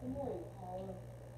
Good morning, Halle.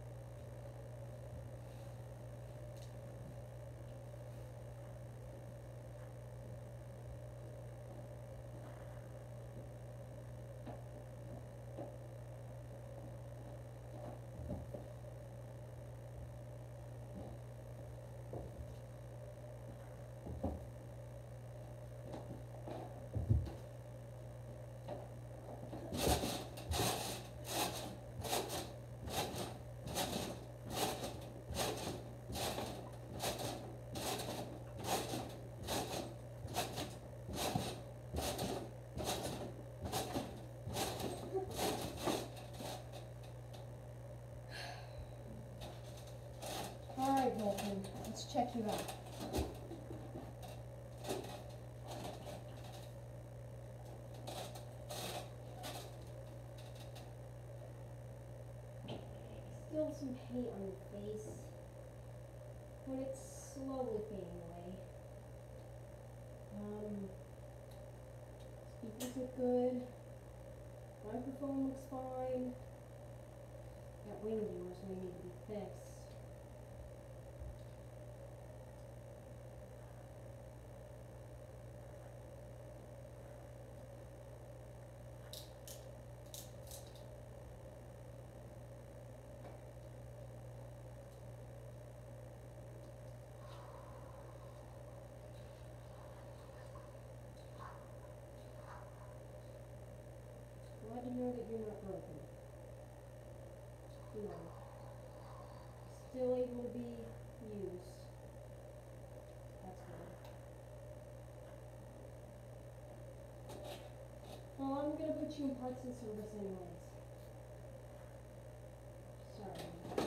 Alright, Vulcan, let's check you out. Still some paint on your face, but it's slowly fading away. Speakers look good. Microphone looks fine. That wing of yours may need to be fixed. Glad to know that you're not broken. No. Still able to be used. That's good. Well, I'm gonna put you in parts and service anyways. Sorry.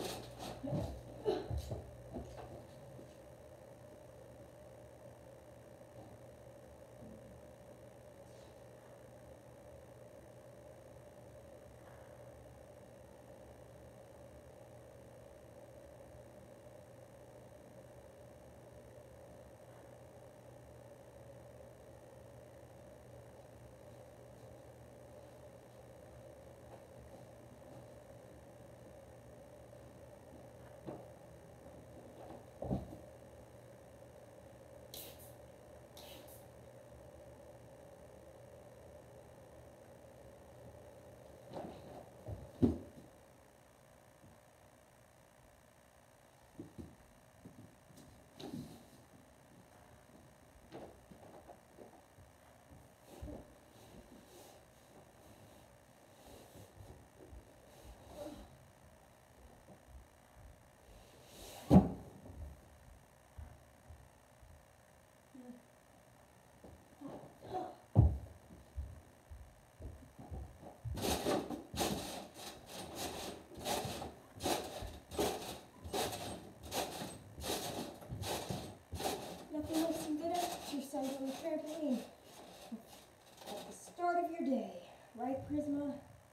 Nothing like some good exercise on the trampoline at the start of your day, right, Prisma?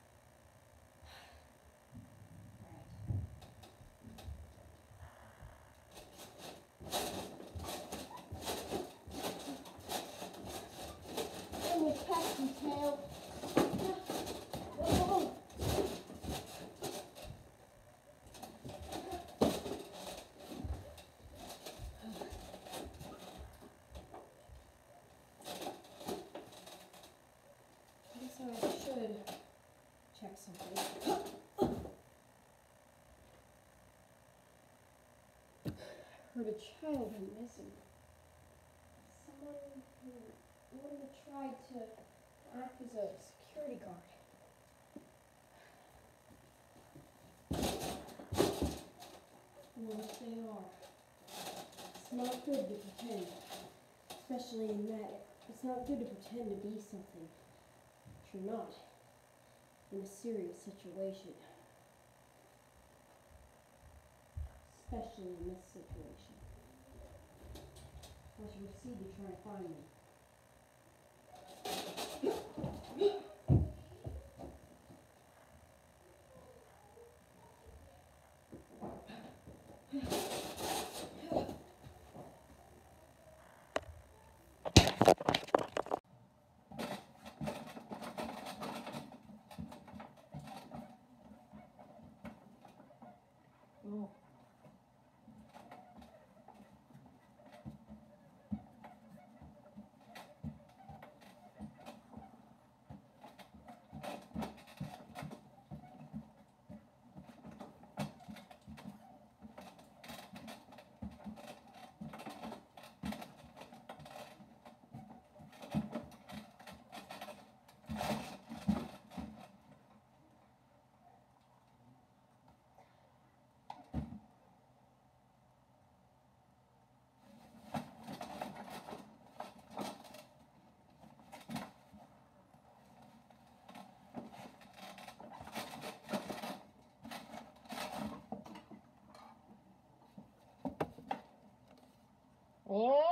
And with Captain Tail. Oh. I guess I should check something. Heard a child went missing. Someone who tried to act as a security guard. Well, they are. It's not good to pretend, especially in that. It's not good to pretend to be something that you're not in a serious situation. Especially in this situation. As you proceed to try and find me. Oh.